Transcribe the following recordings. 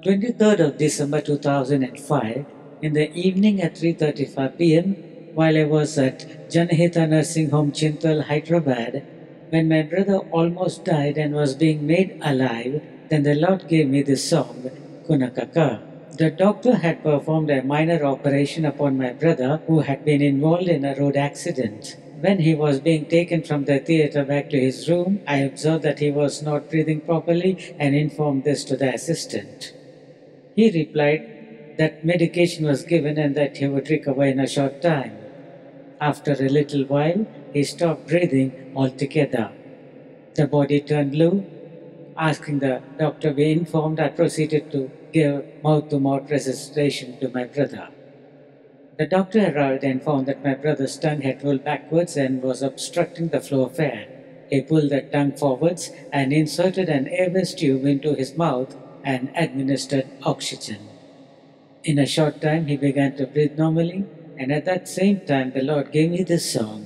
23rd of December 2005, in the evening at 3:35 p.m., while I was at Janahita Nursing Home, Chintal, Hyderabad, when my brother almost died and was being made alive, then the Lord gave me this song, Kunakaka. The doctor had performed a minor operation upon my brother who had been involved in a road accident. When he was being taken from the theatre back to his room, I observed that he was not breathing properly and informed this to the assistant. He replied that medication was given and that he would recover in a short time. After a little while, he stopped breathing altogether. The body turned blue. Asking the doctor to be informed, I proceeded to give mouth-to-mouth resuscitation to my brother. The doctor arrived and found that my brother's tongue had rolled backwards and was obstructing the flow of air. He pulled the tongue forwards and inserted an airways tube into his mouth and administered oxygen. In a short time, he began to breathe normally, and at that same time, the Lord gave me this song.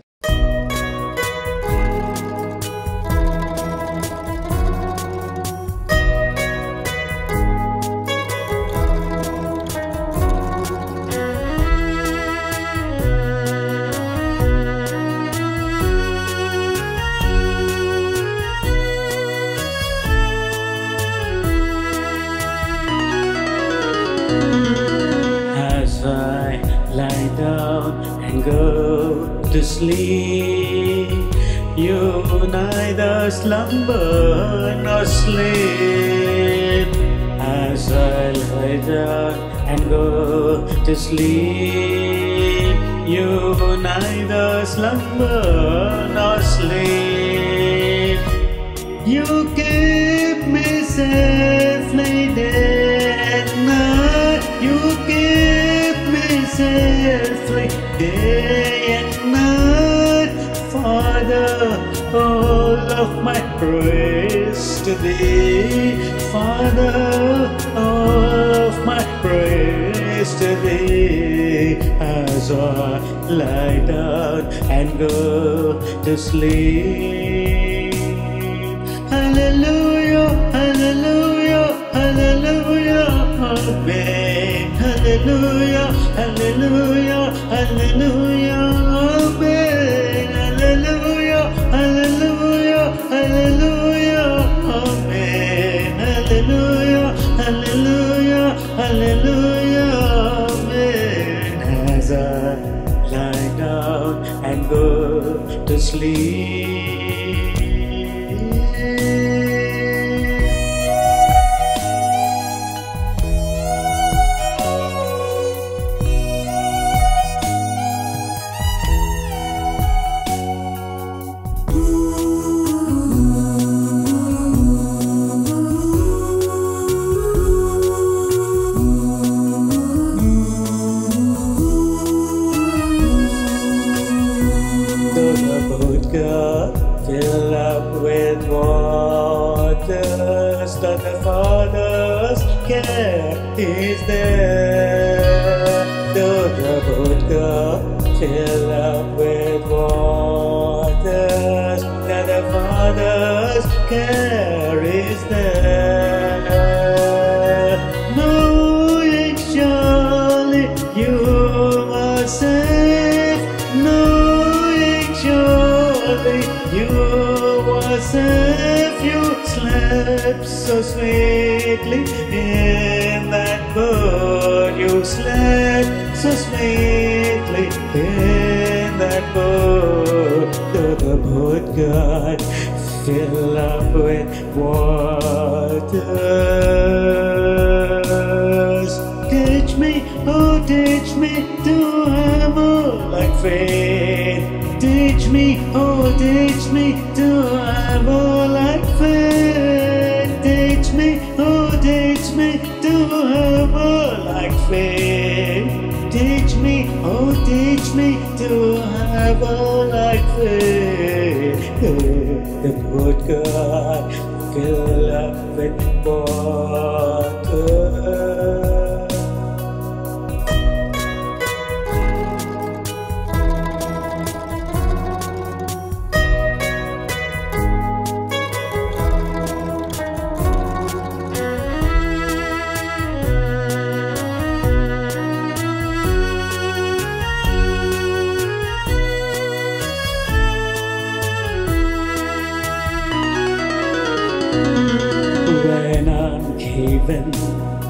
As I lie down and go to sleep, you neither slumber nor sleep. As I lie down and go to sleep, you neither slumber nor sleep. You keep me safely day and night. You keep me safely day and night. Father, all of my praise to Thee. Father, all of my praise to Thee. As I lie down and go to sleep. Hallelujah, hallelujah, hallelujah, amen. Hallelujah, hallelujah, hallelujah, amen. Hallelujah, hallelujah, hallelujah, amen. Hallelujah, hallelujah, hallelujah, amen. As I lie down and go to sleep. Fill up with waters, that the Father's care is there. Though the boat go, fill up with waters, that the Father's care is there. Knowing surely you are safe, knowing surely you were safe. You slept so sweetly in that boat. You slept so sweetly in that boat. Though the boat got filled up with waters. Teach me, oh teach me to have a like faith. Teach me, oh teach me to have a like faith. Teach me, oh teach me to have a like faith. Teach me, oh teach me to have a like faith. The boat got filled up with water.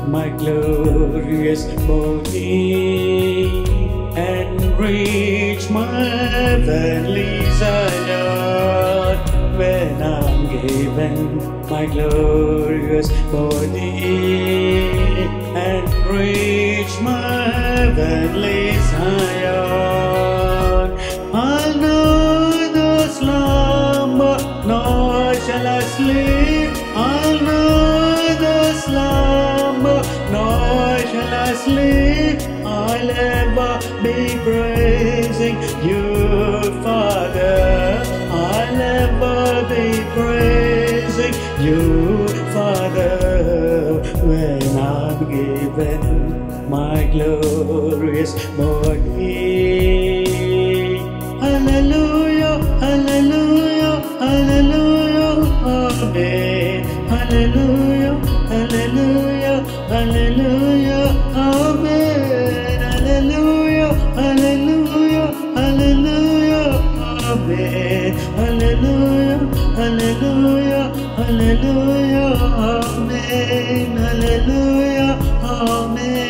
my glorious body and reach my heavenly Zion. When I'm given my glorious body and reach my heavenly Zion, I'll neither slumber nor shall I sleep. I'll neither slumber nor shall I sleep. I'll ever be praising you, Father. I'll ever be praising you, Father, when I'm given my glorious body. Hallelujah, hallelujah, hallelujah, amen. Hallelujah, hallelujah, hallelujah, amen. Hallelujah, hallelujah, hallelujah, amen. Hallelujah, hallelujah, hallelujah, amen. Hallelujah, amen.